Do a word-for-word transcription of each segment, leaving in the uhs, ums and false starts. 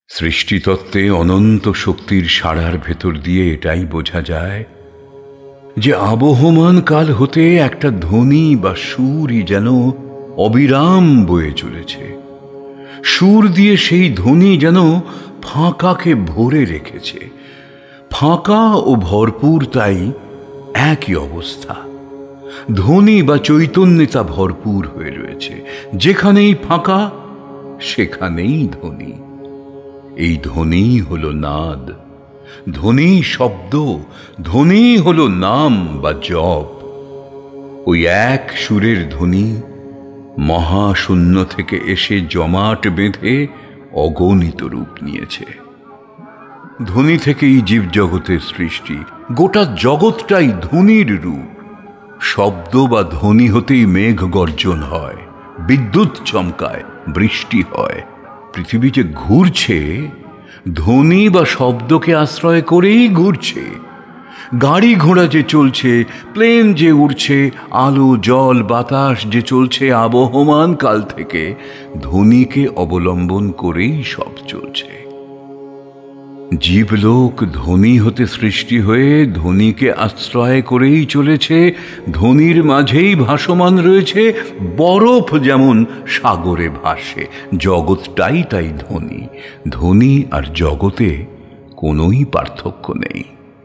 সৃষ্টিতত্ত্বে অনন্ত শক্তির সাড়ার ভেতর দিয়ে এটাই বোঝা যায় যে আবহমান কাল হতে একটা ধ্বনি বা সুরই যেন অবিরাম বয়ে চলেছে। সুর দিয়ে সেই ধ্বনি যেন ফাঁকাকে ভরে রেখেছে। ফাঁকা ও ভরপুর তাই একই অবস্থা। ধ্বনি বা চৈতন্যে তা ভরপুর হয়ে রয়েছে। যেখানেই ফাঁকা সেখানেই ধ্বনি। এই ধ্বনি হলো নাদ, ধ্বনি শব্দ, ধ্বনি হলো নাম বা জপ। ওই এক সুরের ধ্বনি মহাশূন্য থেকে এসে জমাট বেঁধে অগণিত রূপ নিয়েছে। ধ্বনি থেকেই জীবজগতের সৃষ্টি। গোটা জগৎটাই ধ্বনির রূপ। শব্দ বা ধ্বনি হতেই মেঘ গর্জন হয়, বিদ্যুৎ চমকায়, বৃষ্টি হয়। পৃথিবী যে ঘুরছে ধ্বনি বা শব্দকে আশ্রয় করেই ঘুরছে। গাড়ি ঘোড়া যে চলছে, প্লেন যে উড়ছে, আলো জল বাতাস যে চলছে আবহমান কাল থেকে ধ্বনিকে অবলম্বন করেই সব চলছে। জীবলোক ধ্বনি হতে সৃষ্টি হয়ে ধ্বনিকে আশ্রয় করেই চলেছে। ধ্বনির মাঝেই ভাসমান রয়েছে। বরফ যেমন সাগরে ভাসে, জগৎটাই তাই ধ্বনি। ধ্বনি আর জগতে কোনোই পার্থক্য নেই।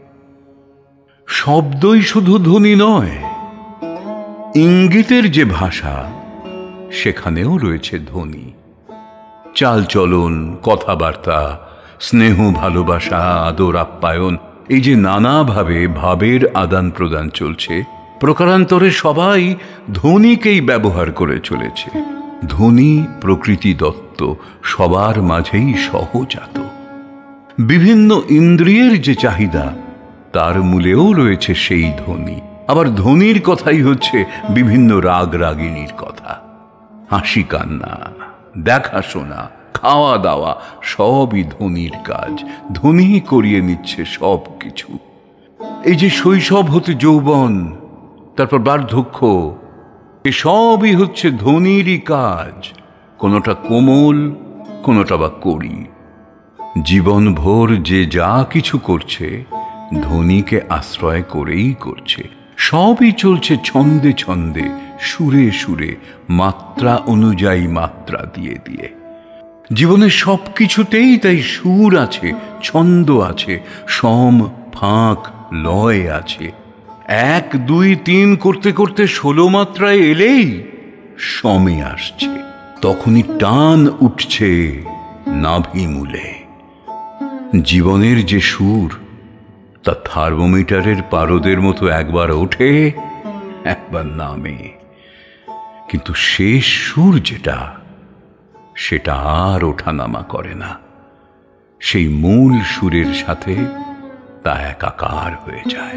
শব্দই শুধু ধ্বনি নয়, ইঙ্গিতের যে ভাষা সেখানেও রয়েছে ধ্বনি। চালচলন, কথাবার্তা, স্নেহ, ভালোবাসা, আদর, আপ্যায়ন, এই যে নানাভাবে ভাবের আদান প্রদান চলছে, প্রকারান্তরে সবাই ধ্বনিকেই ব্যবহার করে চলেছে। ধ্বনি প্রকৃতি দত্ত, সবার মাঝেই সহজাত। বিভিন্ন ইন্দ্রিয়ের যে চাহিদা তার মূলেও রয়েছে সেই ধ্বনি। আবার ধ্বনির কথাই হচ্ছে বিভিন্ন রাগ রাগিনীর কথা। হাসি কান্না, দেখাশোনা, খাওয়া দাওয়া সবই ধ্বনির কাজ। ধ্বনি করিয়ে নিচ্ছে সব কিছু। এই যে শৈশব হতে যৌবন, তারপর বার্ধক্য, এসবই হচ্ছে ধ্বনিরই কাজ। কোনোটা কোমল, কোনোটা বা কড়ি। জীবনভর যে যা কিছু করছে ধ্বনিকে আশ্রয় করেই করছে। সবই চলছে ছন্দে ছন্দে, সুরে সুরে, মাত্রা অনুযায়ী মাত্রা দিয়ে দিয়ে। জীবনের সব কিছুতেই তাই সুর আছে, ছন্দ আছে, সম ফাঁক লয় আছে। এক দুই তিন করতে করতে ষোলো মাত্রায় এলেই সমে আসছে। তখনই টান উঠছে নাভিমূলে। জীবনের যে সুর তা থার্মোমিটারের পারদের মতো একবার ওঠে একবার নামে, কিন্তু শেষ সুর যেটা সেটা আর ওঠানামা করে না। সেই মূল সুরের সাথে তা একাকার হয়ে যায়।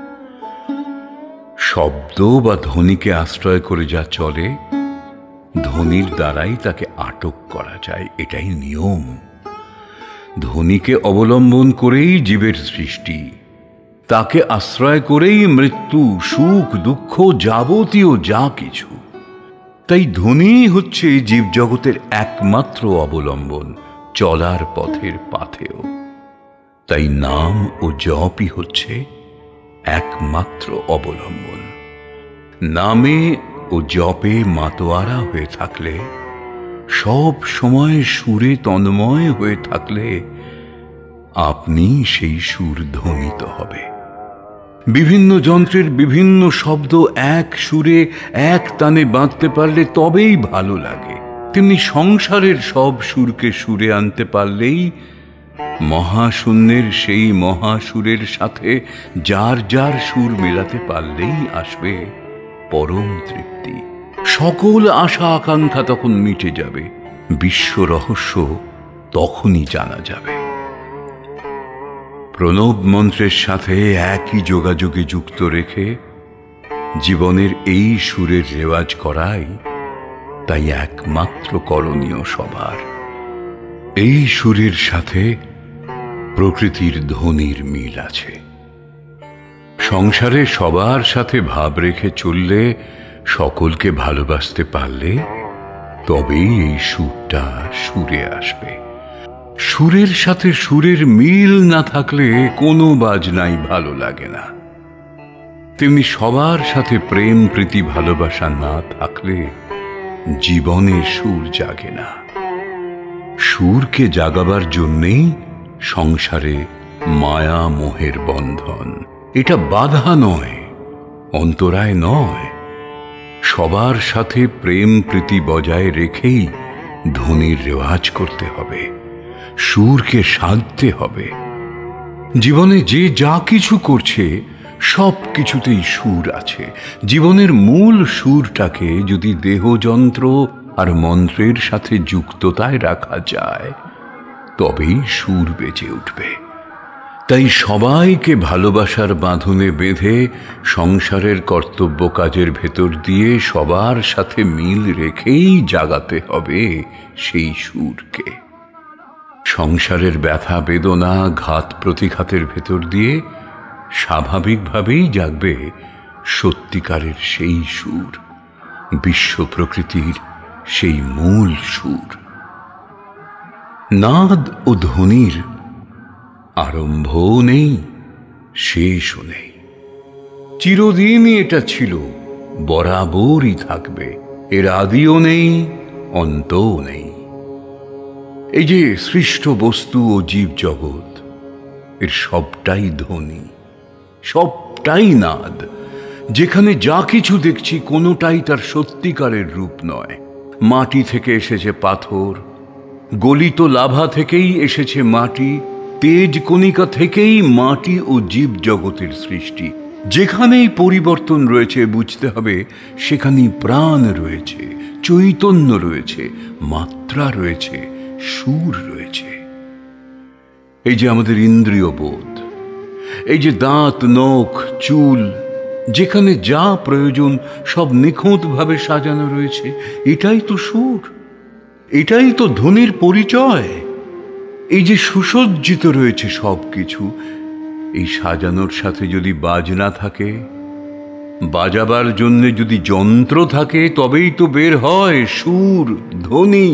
শব্দ বা ধ্বনিকে আশ্রয় করে যা চলে, ধ্বনির দ্বারাই তাকে আটক করা যায়, এটাই নিয়ম। ধ্বনিকে অবলম্বন করেই জীবের সৃষ্টি, তাকে আশ্রয় করেই মৃত্যু, সুখ, দুঃখ, যাবতীয় যা কিছু। তাই ধ্বনি হচ্ছে জীবজগতের একমাত্র অবলম্বন, চলার পথের পাথেয়। তাই নাম ও জপই হচ্ছে একমাত্র অবলম্বন। নামে ও জপে মাতোয়ারা হয়ে থাকলে, সব সময় সুরে তন্ময় হয়ে থাকলে আপনি সেই সুর ধ্বনিত হবে। বিভিন্ন যন্ত্রের বিভিন্ন শব্দ এক সুরে এক তানে বাঁধতে পারলে তবেই ভালো লাগে। তেমনি সংসারের সব সুরকে সুরে আনতে পারলেই, মহাশূন্যের সেই মহাসুরের সাথে যার যার সুর মেলাতে পারলেই আসবে পরম তৃপ্তি। সকল আশা আকাঙ্ক্ষা তখন মিটে যাবে। বিশ্ব রহস্য তখনই জানা যাবে। প্রণব মন্ত্রের সাথে একই যোগাযোগে যুক্ত রেখে জীবনের এই সুরের রেওয়াজ করাই তাই একমাত্র করণীয় সবার। এই সুরের সাথে প্রকৃতির ধ্বনির মিল আছে। সংসারে সবার সাথে ভাব রেখে চললে, সকলকে ভালোবাসতে পারলে তবেই এই সুরটা সুরে আসবে। সুরের সাথে সুরের মিল না থাকলে কোনো বাজনাই ভালো লাগে না। তেমনি সবার সাথে প্রেম প্রীতি ভালোবাসা না থাকলে জীবনে সুর জাগে না। সুরকে জাগাবার জন্যেই সংসারে মায়া মোহের বন্ধন। এটা বাধা নয়, অন্তরায় নয়। সবার সাথে প্রেম প্রীতি বজায় রেখেই ধ্বনির রেওয়াজ করতে হবে, সুরকে সাধতে হবে। জীবনে যে যা কিছু করছে সব কিছুতেই সুর আছে। জীবনের মূল সুরটাকে যদি দেহযন্ত্র আর মন্ত্রের সাথে যুক্ততায় রাখা যায় তবেই সুর বেজে উঠবে। তাই সবাইকে ভালোবাসার বাঁধনে বেঁধে সংসারের কর্তব্য কাজের ভেতর দিয়ে সবার সাথে মিল রেখেই জাগাতে হবে সেই সুরকে। সংসারের ব্যথা বেদনা ঘাত প্রতিঘাতের ভেতর দিয়ে স্বাভাবিকভাবেই জাগবে সত্যিকারের সেই সুর, বিশ্ব প্রকৃতির সেই মূল সুর। নাদ ও ধ্বনির আরম্ভও নেই, শেষও নেই। চিরদিনই এটা ছিল, বরাবরই থাকবে। এর আদিও নেই, অন্তও নেই। এই যে সৃষ্ট বস্তু ও জীব জগৎ, এর সবটাই ধ্বনি, সবটাই নাদ। যেখানে যা কিছু দেখছি কোনোটাই তার সত্যিকারের রূপ নয়। মাটি থেকে এসেছে পাথর, গলিত লাভা থেকেই এসেছে মাটি, তেজ কণিকা থেকেই মাটি ও জীব জগতের সৃষ্টি। যেখানেই পরিবর্তন রয়েছে বুঝতে হবে সেখানেই প্রাণ রয়েছে, চৈতন্য রয়েছে, মাত্রা রয়েছে, সুর রয়েছে। এই যে আমাদের ইন্দ্রিয় বোধ, এই যে দাঁত নখ চুল, যেখানে যা প্রয়োজন সব নিখুঁতভাবে সাজানো রয়েছে, এটাই তো সুর, এটাই তো ধ্বনির পরিচয়। এই যে সুসজ্জিত রয়েছে সব কিছু, এই সাজানোর সাথে যদি বাজনা থাকে, বাজাবার জন্য যদি যন্ত্র থাকে, তবেই তো বের হয় সুর, ধ্বনি।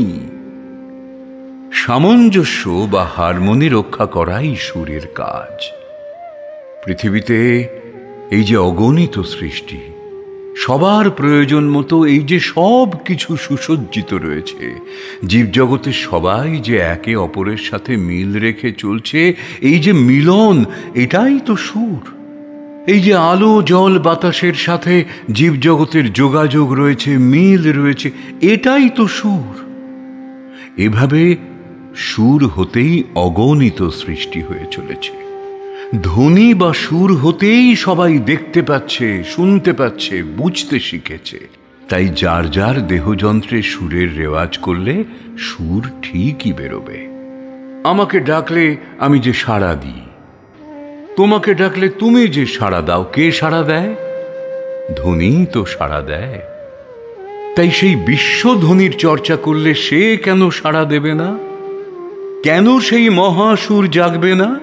সামঞ্জস্য বা হারমোনি রক্ষা করাই সুরের কাজ। পৃথিবীতে এই যে অগণিত সৃষ্টি, সবার প্রয়োজন মতো এই যে সব কিছু সুসজ্জিত রয়েছে, জীবজগতের সবাই যে একে অপরের সাথে মিল রেখে চলছে, এই যে মিলন, এটাই তো সুর। এই যে আলো জল বাতাসের সাথে জীবজগতের যোগাযোগ রয়েছে, মিল রয়েছে, এটাই তো সুর। এভাবে সুর হতেই অগণিত সৃষ্টি হয়ে চলেছে। ধ্বনি বা সুর হতেই সবাই দেখতে পাচ্ছে, শুনতে পাচ্ছে, বুঝতে শিখেছে। তাই যার যার দেহযন্ত্রে সুরের রেওয়াজ করলে সুর ঠিকই বেরোবে। আমাকে ডাকলে আমি যে সাড়া দিই, তোমাকে ডাকলে তুমি যে সাড়া দাও, কে সাড়া দেয়? ধ্বনি তো সাড়া দেয়। তাই সেই বিশ্বধ্বনির চর্চা করলে সে কেন সাড়া দেবে না? কেন সেই মহাসুর জাগবে না?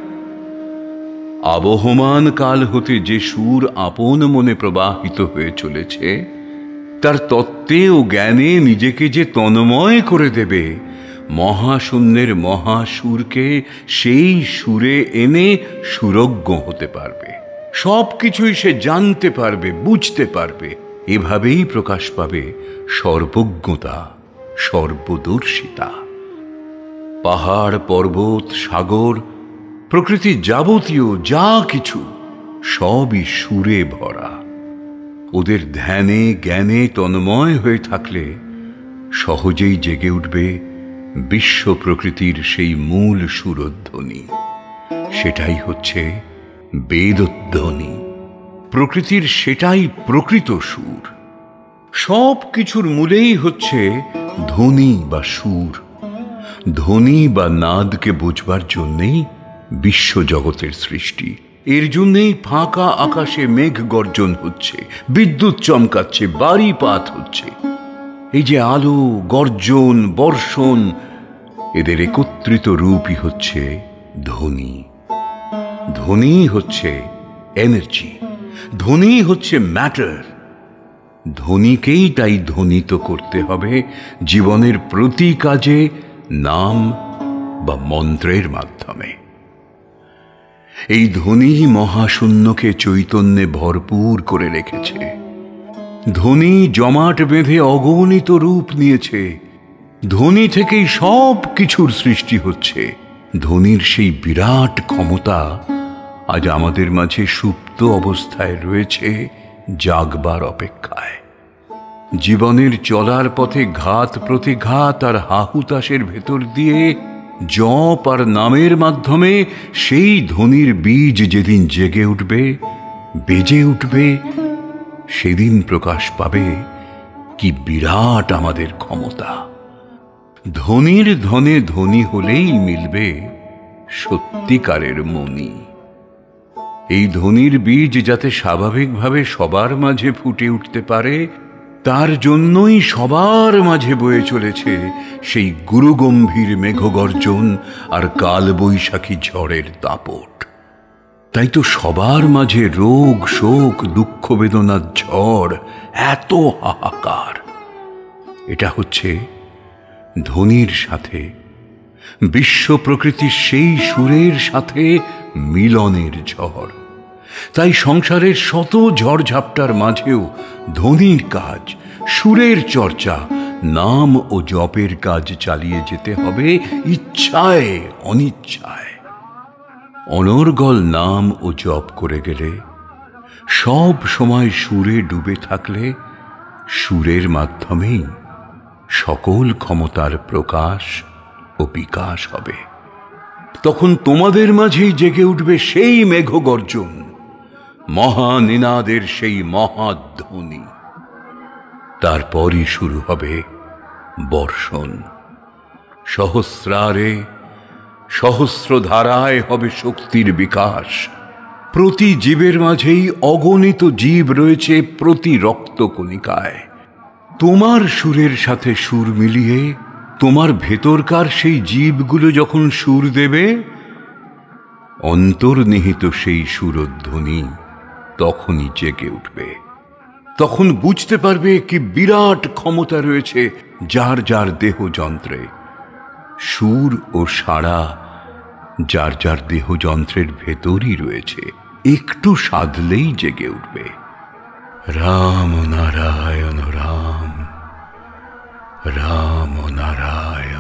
আবহমান কাল হতে যে সুর আপন মনে প্রবাহিত হয়ে চলেছে, তার তত্ত্বে ও জ্ঞানে নিজেকে যে তন্ময় করে দেবে, মহাশূন্যের মহাসুরকে সেই সুরে এনে সুরজ্ঞ হতে পারবে। সব কিছুই সে জানতে পারবে, বুঝতে পারবে। এভাবেই প্রকাশ পাবে সর্বজ্ঞতা, সর্বদর্শিতা। পাহাড় পর্বত সাগর প্রকৃতির যাবতীয় যা কিছু সবই সুরে ভরা। ওদের ধ্যানে জ্ঞানে তন্ময় হয়ে থাকলে সহজেই জেগে উঠবে বিশ্ব প্রকৃতির সেই মূল সুরধ্বনি। সেটাই হচ্ছে বেদধ্বনি। প্রকৃতির সেটাই প্রকৃত সুর। সব কিছুর মূলেই হচ্ছে ধ্বনি বা সুর। ধ্বনি বা নাদকে বুঝবার জন্যেই বিশ্বজগতের সৃষ্টি। এর জন্যেই ফাঁকা আকাশে মেঘ গর্জন হচ্ছে, বিদ্যুৎ চমকাচ্ছে, বাড়িপাত হচ্ছে। এই যে আলো, গর্জন, বর্ষণ, এদের একত্রিত রূপই হচ্ছে ধ্বনি। ধ্বনি হচ্ছে এনার্জি, ধ্বনি হচ্ছে ম্যাটার। ধ্বনিকেই তাই ধ্বনিত করতে হবে জীবনের প্রতি কাজে, নাম বা মন্ত্রের মাধ্যমে। এই ধ্বনি মহাশূন্যকে চৈতন্যে ভরপুর করে রেখেছে। ধ্বনি জমাট বেঁধে অগণিত রূপ নিয়েছে। ধ্বনি থেকেই সব কিছুর সৃষ্টি হচ্ছে। ধ্বনির সেই বিরাট ক্ষমতা আজ আমাদের মাঝে সুপ্ত অবস্থায় রয়েছে, জাগবার অপেক্ষায়। জীবনের চলার পথে ঘাত প্রতিঘাত আর হাহুতাশের ভেতর দিয়ে জপ আর নামের মাধ্যমে সেই ধ্বনির বীজ যেদিন জেগে উঠবে, বেজে উঠবে, সেদিন প্রকাশ পাবে কি বিরাট আমাদের ক্ষমতা। ধ্বনির ধনে ধনী হলেই মিলবে সত্যিকারের মণি। এই ধ্বনির বীজ যাতে স্বাভাবিকভাবে সবার মাঝে ফুটে উঠতে পারে, তার জন্যই সবার মাঝে বয়ে চলেছে সেই গুরুগম্ভীর মেঘগর্জন আর কালবৈশাখী ঝড়ের দাপট। তাই তো সবার মাঝে রোগ শোক দুঃখ বেদনার ঝড়, এত হাহাকার। এটা হচ্ছে ধ্বনির সাথে, বিশ্ব প্রকৃতির সেই সুরের সাথে মিলনের ঝড়। তাই সংসারের শত ঝড়ঝাপটার মাঝেও ধ্বনির কাজ, সুরের চর্চা, নাম ও জপের কাজ চালিয়ে যেতে হবে ইচ্ছায় অনিচ্ছায়। অনর্গল নাম ও জপ করে গেলে, সব সময় সুরে ডুবে থাকলে, সুরের মাধ্যমেই সকল ক্ষমতার প্রকাশ ও বিকাশ হবে। তখন তোমাদের মাঝেই জেগে উঠবে সেই মেঘগর্জন, মহানিনাদের সেই মহাধ্বনি। তারপরই শুরু হবে বর্ষণ। সহস্রারে সহস্র ধারায় হবে শক্তির বিকাশ। প্রতি জীবের মাঝেই অগণিত জীব রয়েছে, প্রতি রক্তকণিকায়। তোমার সুরের সাথে সুর মিলিয়ে তোমার ভেতরকার সেই জীবগুলো যখন সুর দেবে, অন্তর্নিহিত সেই সুরধ্বনি তখনই জেগে উঠবে। তখন বুঝতে পারবে কি বিরাট ক্ষমতা রয়েছে যার যার দেহ যন্ত্রে। সুর ও সাড়া যার যার দেহ যন্ত্রের ভেতরই রয়েছে, একটু সাধলেই জেগে উঠবে। রাম নারায়ণ রাম, রাম নারায়ণ।